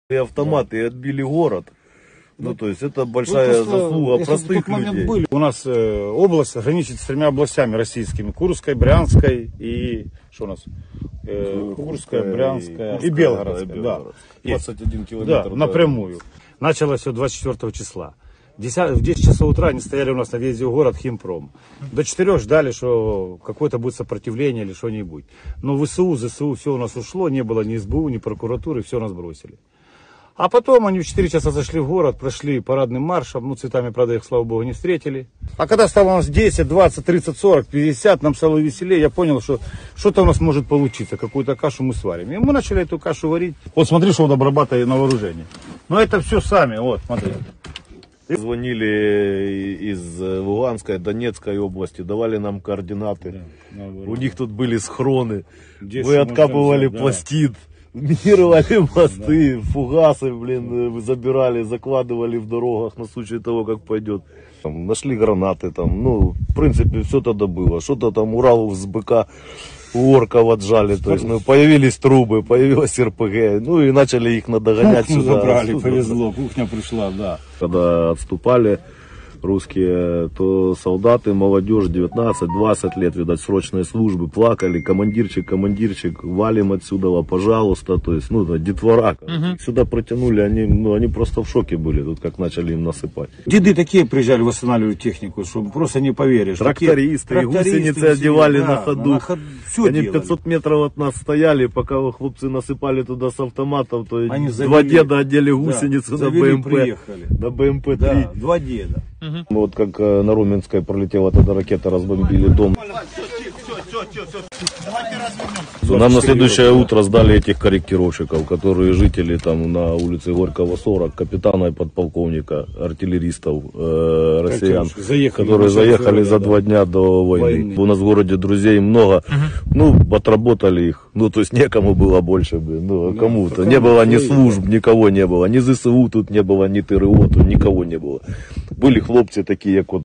И автоматы отбили город. Ну, то есть это большая заслуга простых людей. Были. У нас область граничит с 3 областями российскими. Курской, Брянской и... Что у нас? Курская, Брянская и Белгородская. Да. 21 километр. Да, напрямую. Началось все 24 числа. В 10 часов утра они стояли у нас на въезде в город Химпром. До 4 ждали, что какое-то будет сопротивление или что-нибудь. Но ВСУ, ЗСУ, все у нас ушло. Не было ни СБУ, ни прокуратуры, все нас бросили. А потом они в 4 часа зашли в город, прошли парадным маршем, ну цветами, правда, их, слава богу, не встретили. А когда стало у нас 10, 20, 30, 40, 50, нам стало веселее, я понял, что что-то у нас может получиться, какую-то кашу мы сварим. И мы начали эту кашу варить. Вот смотри, что он обрабатывает на вооружении. Но это все сами, вот, смотри. Звонили из Луганской, Донецкой области, давали нам координаты. Да, у них тут были схроны. Вы откапывали пластид. Минировали мосты, фугасы, блин, забирали, закладывали в дорогах на случай того, как пойдет. Там, нашли гранаты, там, ну, в принципе, все тогда было. Что-то там Урал с БК у орков отжали, то есть, ну, появились трубы, появилась РПГ, ну, и начали их надогонять кухню сюда. Забрали, повезло, кухня пришла, да. Когда отступали русские, то солдаты, молодежь 19-20 лет, видать, срочные службы, плакали, командирчик, валим отсюда, пожалуйста, то есть, ну, детвора. Сюда протянули, они просто в шоке были, тут как начали им насыпать. Деды такие приезжали восстанавливать технику, что просто не поверишь. Трактористы, гусеницы одевали на ходу. Они делали. 500 метров от нас стояли, пока хлопцы насыпали туда с автоматов, то они два деда одели гусеницу на БМП. Приехали. На БМП-3. Да, 2 деда. Вот как на Руменской пролетела тогда ракета, разбомбили дом. Нам на следующее утро сдали этих корректировщиков, которые жители там на улице Горького 40, капитана и подполковника, артиллеристов россиян, которые заехали за 2 дня до войны. У нас в городе друзей много, ну, отработали их, ну, то есть некому было больше, ну, кому-то. Не было ни служб, никого не было, ни ЗСУ тут не было, ни ТРО тут никого не было. Были хлопцы такие, как вот